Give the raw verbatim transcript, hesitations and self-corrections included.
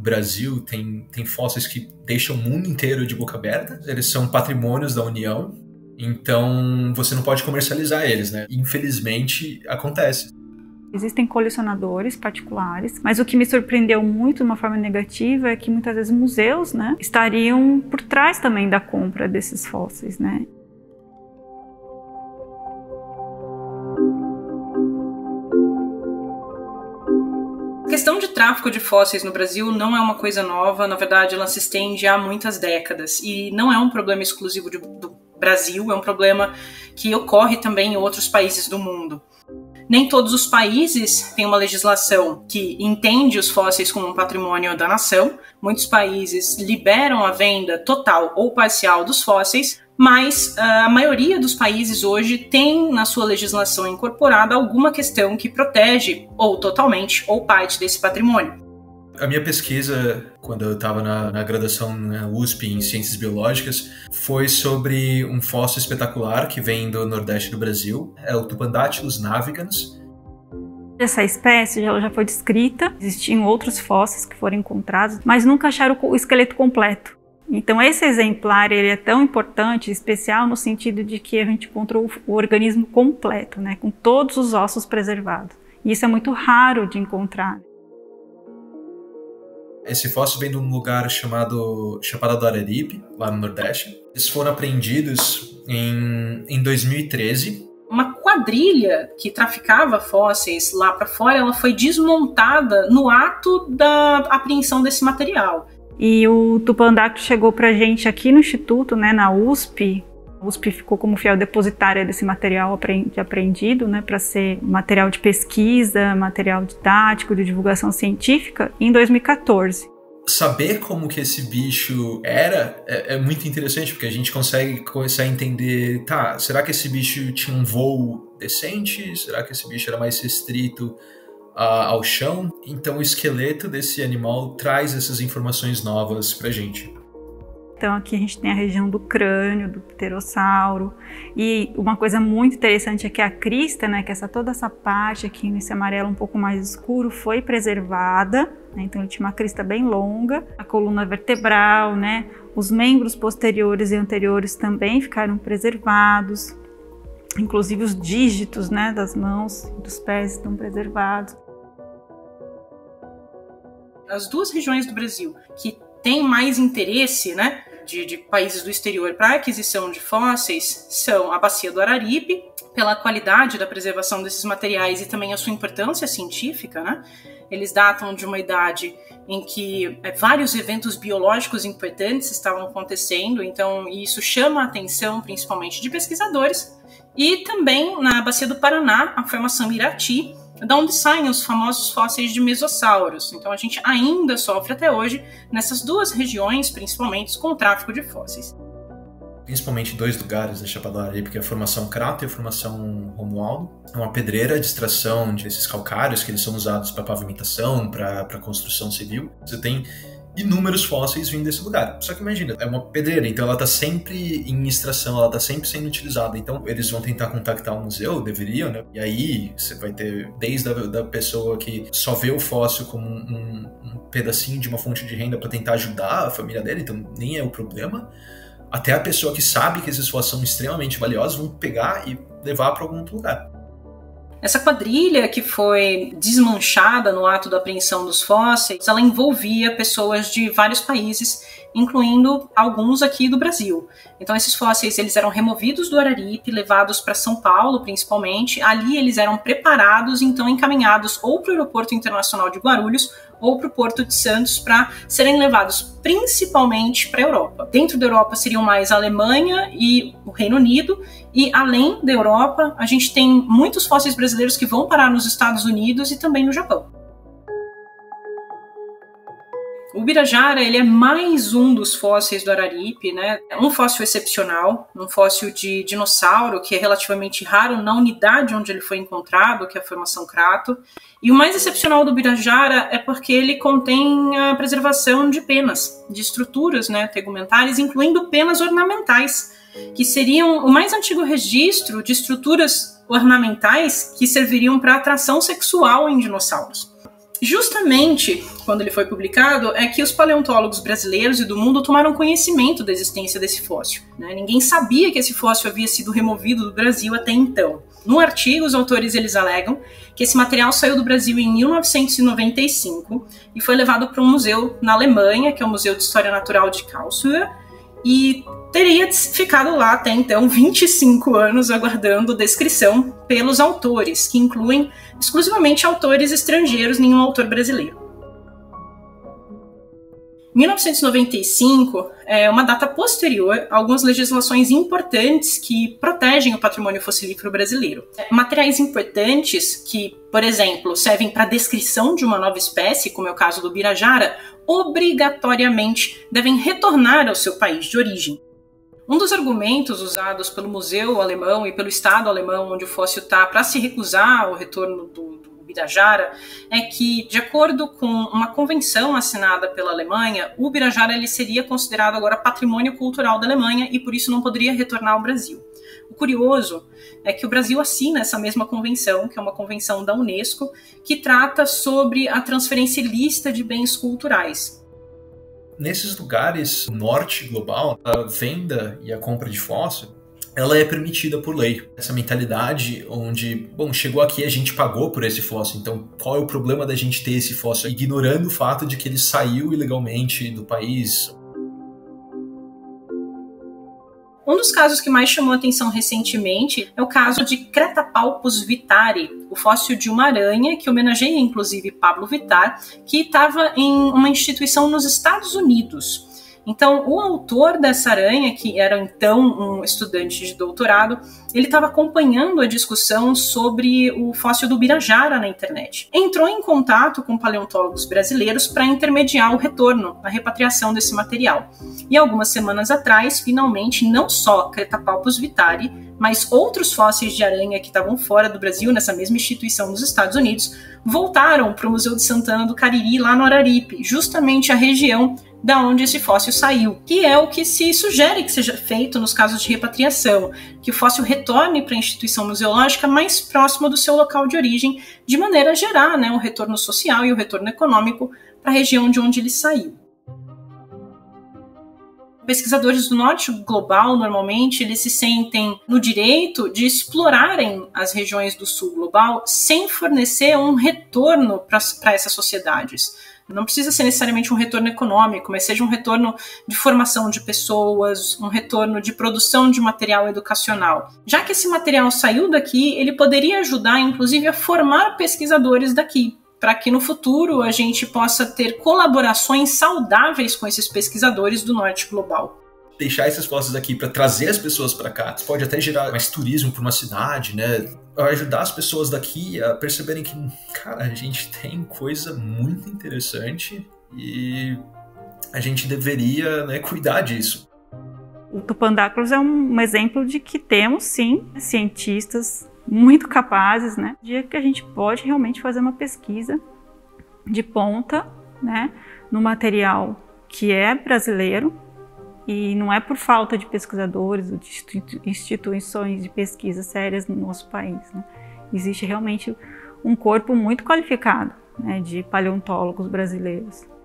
Brasil tem, tem fósseis que deixam o mundo inteiro de boca aberta. Eles são patrimônios da União, então você não pode comercializar eles, né? Infelizmente, acontece. Existem colecionadores particulares, mas o que me surpreendeu muito de uma forma negativa é que muitas vezes museus, né, estariam por trás também da compra desses fósseis, né? A questão de tráfico de fósseis no Brasil não é uma coisa nova, na verdade ela se estende há muitas décadas e não é um problema exclusivo de, do Brasil, é um problema que ocorre também em outros países do mundo. Nem todos os países têm uma legislação que entende os fósseis como um patrimônio da nação. Muitos países liberam a venda total ou parcial dos fósseis, mas a maioria dos países hoje tem na sua legislação incorporada alguma questão que protege ou totalmente ou parte desse patrimônio. A minha pesquisa, quando eu estava na, na graduação na U S P em Ciências Biológicas, foi sobre um fóssil espetacular que vem do Nordeste do Brasil, é o Tupandactylus navigans. Essa espécie ela já foi descrita, existiam outros fósseis que foram encontrados, mas nunca acharam o esqueleto completo. Então esse exemplar ele é tão importante, especial no sentido de que a gente encontrou o organismo completo, né, com todos os ossos preservados. E isso é muito raro de encontrar. Esse fóssil vem de um lugar chamado Chapada do Araripe, lá no Nordeste. Eles foram apreendidos em, em dois mil e treze. Uma quadrilha que traficava fósseis lá para fora, ela foi desmontada no ato da apreensão desse material. E o Tupandactylus chegou para a gente aqui no Instituto, né, na U S P. A U S P ficou como fiel depositária desse material apreendido, né, para ser material de pesquisa, material didático, de divulgação científica, em dois mil e quatorze. Saber como que esse bicho era é, é muito interessante, porque a gente consegue começar a entender, tá, será que esse bicho tinha um voo decente? Será que esse bicho era mais restrito a, ao chão? Então o esqueleto desse animal traz essas informações novas pra gente. Então aqui a gente tem a região do crânio, do pterossauro, e uma coisa muito interessante é que a crista, né, que essa, toda essa parte aqui nesse amarelo um pouco mais escuro foi preservada, né, então ele tinha uma crista bem longa, a coluna vertebral, né, os membros posteriores e anteriores também ficaram preservados, inclusive os dígitos, né, das mãos e dos pés estão preservados. As duas regiões do Brasil que têm mais interesse, né, De, de países do exterior para a aquisição de fósseis são a Bacia do Araripe, pela qualidade da preservação desses materiais e também a sua importância científica, né? Eles datam de uma idade em que é, vários eventos biológicos importantes estavam acontecendo, então isso chama a atenção principalmente de pesquisadores. E também na Bacia do Paraná, a formação Irati, da onde saem os famosos fósseis de mesossauros. Então a gente ainda sofre até hoje nessas duas regiões, principalmente com o tráfico de fósseis. Principalmente dois lugares da Chapada do Araripe, que é a formação Crato e a formação Romualdo. É uma pedreira de extração desses calcários que eles são usados para pavimentação, para construção civil. Você tem inúmeros fósseis vindo desse lugar. Só que imagina, é uma pedreira, então ela está sempre em extração, ela está sempre sendo utilizada. Então eles vão tentar contactar o museu, deveriam, né? E aí você vai ter desde a da pessoa que só vê o fóssil como um, um pedacinho de uma fonte de renda para tentar ajudar a família dele, então nem é o problema, até a pessoa que sabe que esses fósseis são extremamente valiosos vão pegar e levar para algum outro lugar. Essa quadrilha que foi desmanchada no ato da apreensão dos fósseis, ela envolvia pessoas de vários países, incluindo alguns aqui do Brasil. Então esses fósseis eles eram removidos do Araripe, levados para São Paulo principalmente. Ali eles eram preparados, então encaminhados ou para o Aeroporto Internacional de Guarulhos ou para o Porto de Santos para serem levados principalmente para a Europa. Dentro da Europa seriam mais a Alemanha e o Reino Unido, e além da Europa a gente tem muitos fósseis brasileiros que vão parar nos Estados Unidos e também no Japão. O Ubirajara ele é mais um dos fósseis do Araripe, né? É um fóssil excepcional, um fóssil de dinossauro que é relativamente raro na unidade onde ele foi encontrado, que é a formação Crato. E o mais excepcional do Ubirajara é porque ele contém a preservação de penas, de estruturas, né, tegumentares, incluindo penas ornamentais, que seriam o mais antigo registro de estruturas ornamentais que serviriam para atração sexual em dinossauros. Justamente quando ele foi publicado é que os paleontólogos brasileiros e do mundo tomaram conhecimento da existência desse fóssil, né? Ninguém sabia que esse fóssil havia sido removido do Brasil até então. No artigo, os autores eles alegam que esse material saiu do Brasil em mil novecentos e noventa e cinco e foi levado para um museu na Alemanha, que é o Museu de História Natural de Karlsruhe, e teria ficado lá até então vinte e cinco anos aguardando descrição pelos autores, que incluem exclusivamente autores estrangeiros, nenhum autor brasileiro. mil novecentos e noventa e cinco é uma data posterior a algumas legislações importantes que protegem o patrimônio fossilífero brasileiro. Materiais importantes que, por exemplo, servem para a descrição de uma nova espécie, como é o caso do Birajara, obrigatoriamente devem retornar ao seu país de origem. Um dos argumentos usados pelo museu alemão e pelo Estado alemão onde o fóssil está para se recusar ao retorno do, do Birajara é que, de acordo com uma convenção assinada pela Alemanha, o Birajara ele seria considerado agora patrimônio cultural da Alemanha e por isso não poderia retornar ao Brasil. O curioso é que o Brasil assina essa mesma convenção, que é uma convenção da Unesco, que trata sobre a transferência ilícita de bens culturais. Nesses lugares, no norte global, a venda e a compra de fóssil, ela é permitida por lei. Essa mentalidade onde, bom, chegou aqui, a gente pagou por esse fóssil, então qual é o problema da gente ter esse fóssil? Ignorando o fato de que ele saiu ilegalmente do país. Um dos casos que mais chamou a atenção recentemente é o caso de Cretapalpus vitari, o fóssil de uma aranha que homenageia inclusive Pablo Vittar, que estava em uma instituição nos Estados Unidos. Então, o autor dessa aranha, que era então um estudante de doutorado, ele estava acompanhando a discussão sobre o fóssil do Birajara na internet. Entrou em contato com paleontólogos brasileiros para intermediar o retorno, a repatriação desse material. E algumas semanas atrás, finalmente, não só Cretapalpus vitari, mas outros fósseis de aranha que estavam fora do Brasil, nessa mesma instituição nos Estados Unidos, voltaram para o Museu de Santana do Cariri, lá no Araripe, justamente a região da onde esse fóssil saiu, que é o que se sugere que seja feito nos casos de repatriação, que o fóssil retorne para a instituição museológica mais próxima do seu local de origem, de maneira a gerar, né, o retorno social e o retorno econômico para a região de onde ele saiu. Pesquisadores do norte global, normalmente, eles se sentem no direito de explorarem as regiões do sul global sem fornecer um retorno para essas sociedades. Não precisa ser necessariamente um retorno econômico, mas seja um retorno de formação de pessoas, um retorno de produção de material educacional. Já que esse material saiu daqui, ele poderia ajudar, inclusive, a formar pesquisadores daqui, para que no futuro a gente possa ter colaborações saudáveis com esses pesquisadores do norte global. Deixar esses fósseis aqui para trazer as pessoas para cá, isso pode até gerar mais turismo para uma cidade, né? Ajudar as pessoas daqui a perceberem que, cara, a gente tem coisa muito interessante e a gente deveria, né, cuidar disso. O Tupandáculos é um exemplo de que temos, sim, cientistas muito capazes, né? De que a gente pode realmente fazer uma pesquisa de ponta, né, no material que é brasileiro. E não é por falta de pesquisadores ou de instituições de pesquisa sérias no nosso país, né? Existe realmente um corpo muito qualificado, né, de paleontólogos brasileiros.